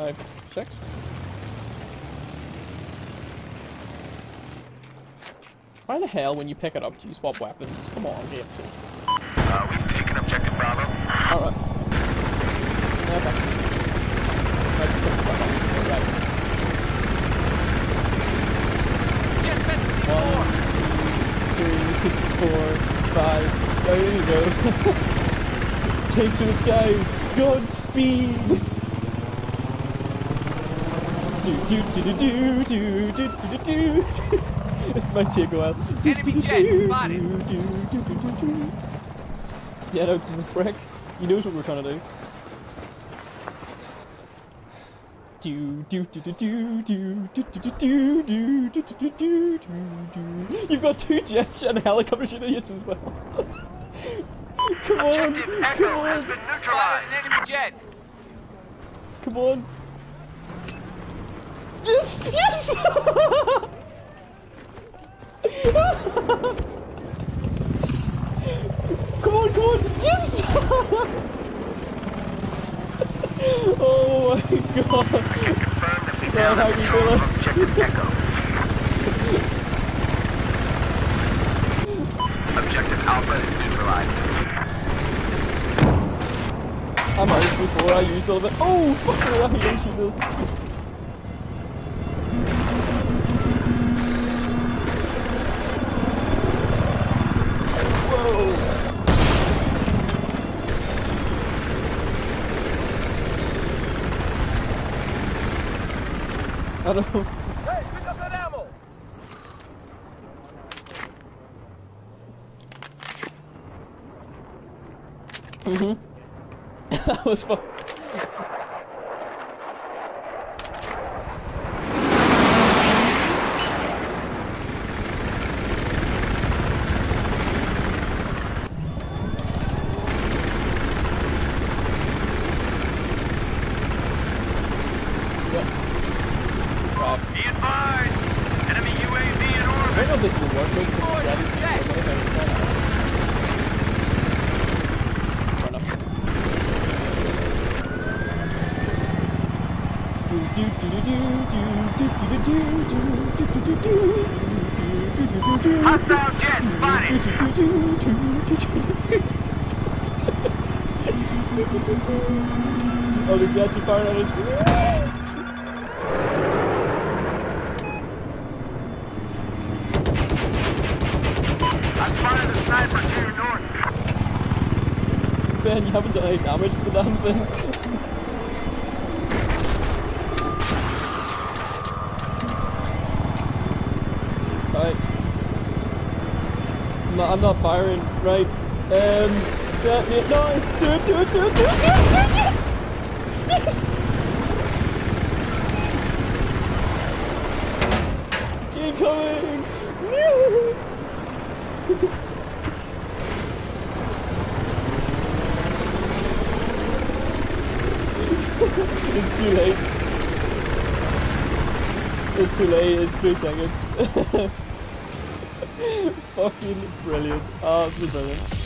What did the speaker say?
5, 6. Why the hell, when you pick it up, do you swap weapons? Come on, game. We've taken objective Bravo. Alright. Okay. Right. Just send 1, 2, 3, 4, 5. There you go. Take to the skies. Godspeed. Do. This might take a while. Enemy jet spotted. Yeah, no, this is a prick. He knows what we're trying to do. You've got 2 jets and a helicopter shooting at as well. Come on, Objective Echo has been neutralized. An enemy jet. Come on. Yes! Yes! Come on! Yes! Oh my god! Confirm that we Yeah, now how have do you control feel of objective Echo. Objective Alpha is neutralized. I'm out before I used all of it. Oh! Fuck it, I don't shoot those. I don't know. Hey, pick up that ammo! That was fun. Be advised! Enemy UAV in orbit! I don't know if this will work, but Hostile jet spotted! Oh, the jets are firing at us. I'm spotting the sniper to your north. Ben, you haven't done any damage to the damn thing. Right. No, I'm not firing. Right. Yeah, no. Do it. Yes! Yes! Incoming! No! It's too late. It's too late, it's 3 seconds. Fucking brilliant. Absolutely brilliant.